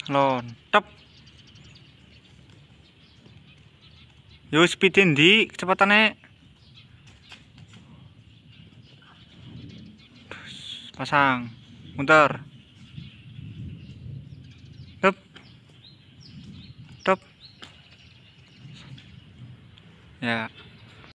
Lontep. Yo speedin di kecepatannya. Pasang. Muter. Tep. Tep. Ya.